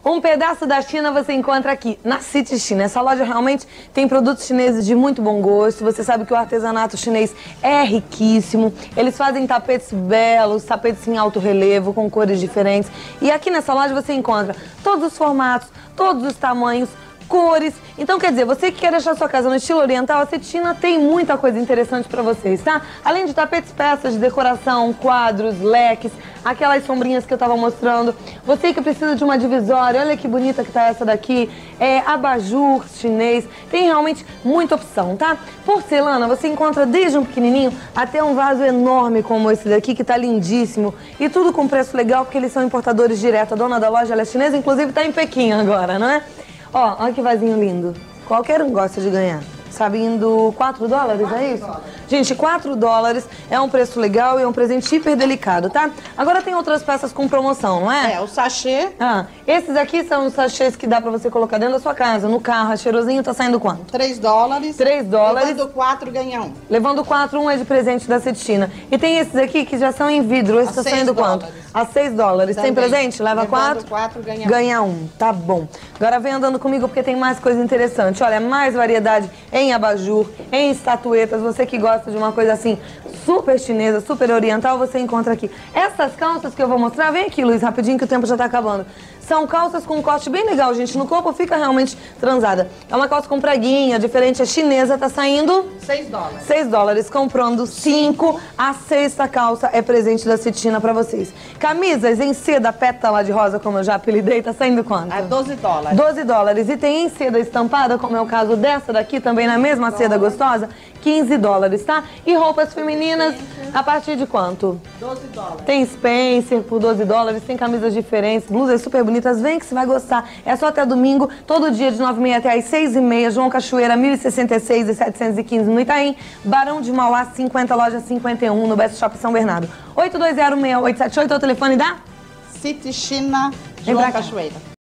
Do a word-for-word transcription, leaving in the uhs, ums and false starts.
Um pedaço da China você encontra aqui, na City China. Essa loja realmente tem produtos chineses de muito bom gosto. Você sabe que o artesanato chinês é riquíssimo. Eles fazem tapetes belos, tapetes em alto relevo, com cores diferentes. E aqui nessa loja você encontra todos os formatos, todos os tamanhos, cores. Então, quer dizer, você que quer deixar sua casa no estilo oriental, a City China tem muita coisa interessante pra vocês, tá? Além de tapetes, peças de decoração, quadros, leques, aquelas sombrinhas que eu tava mostrando. Você que precisa de uma divisória, olha que bonita que tá essa daqui. É abajur chinês, tem realmente muita opção, tá? Porcelana, você encontra desde um pequenininho até um vaso enorme como esse daqui, que tá lindíssimo. E tudo com preço legal, porque eles são importadores direto. A dona da loja, ela é chinesa, inclusive tá em Pequim agora, não é? Ó, olha que vasinho lindo. Qualquer um gosta de ganhar. Sabe, indo quatro dólares, é isso? Gente, quatro dólares é um preço legal e é um presente hiper delicado, tá? Agora tem outras peças com promoção, não é? É, o sachê. Ah, esses aqui são os sachês que dá pra você colocar dentro da sua casa, no carro. Cheirosinho tá saindo quanto? Três dólares. Três dólares. Levando quatro, ganha um. Levando quatro, um é de presente da City China. E tem esses aqui que já são em vidro. Esse tá saindo quanto? A seis dólares. Tem presente? Leva quatro? quatro, ganha um. Ganha um. Tá bom. Agora vem andando comigo porque tem mais coisa interessante. Olha, mais variedade em abajur, em estatuetas. Você que gosta de uma coisa assim super chinesa, super oriental, você encontra aqui. Essas calças que eu vou mostrar, vem aqui, Luiz, rapidinho que o tempo já tá acabando. São calças com um corte bem legal, gente. No corpo fica realmente transada. É uma calça com preguinha, diferente, é chinesa, tá saindo... seis dólares. seis dólares. Comprando cinco, a sexta calça é presente da City China pra vocês. Camisas em seda pétala de rosa, como eu já apelidei, tá saindo quanto? É doze dólares. doze dólares. E tem em seda estampada, como é o caso dessa daqui, também na mesma seda gostosa, quinze dólares, tá? E roupas femininas, a partir de quanto? doze dólares. Tem Spencer por doze dólares, tem camisas diferentes, blusas super bonitas. Vem que você vai gostar. É só até domingo, todo dia de nove e meia até às seis e meia. João Cachoeira, mil e sessenta e seis e setecentos e quinze no Itaim. Barão de Mauá, cinquenta, loja cinquenta e um, no Best Shop São Bernardo. oito dois zero, seis oito sete oito é o telefone da City China, João Cachoeira.